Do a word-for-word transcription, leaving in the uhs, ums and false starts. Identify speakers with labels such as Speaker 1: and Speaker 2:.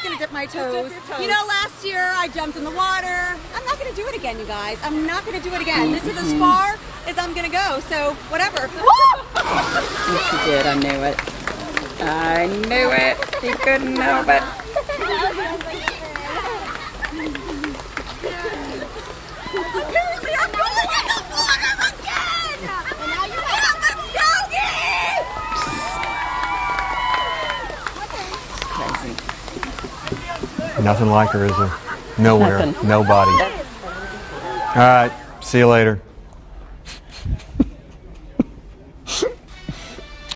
Speaker 1: just gonna dip my toes.
Speaker 2: Dip your toes.
Speaker 1: You know, last year I jumped in the water. I'm not gonna do it again, you guys. I'm not gonna do it again. This is as far as I'm gonna go, so whatever.
Speaker 3: Yes, you did. I knew it. I knew it. You couldn't help it.
Speaker 1: Apparently I'm going in the water again! And now you're Camp Muskogee!
Speaker 3: Crazy.
Speaker 4: Nothing like her, is there? Nowhere.
Speaker 3: Nothing.
Speaker 4: Nobody. All right. See you later.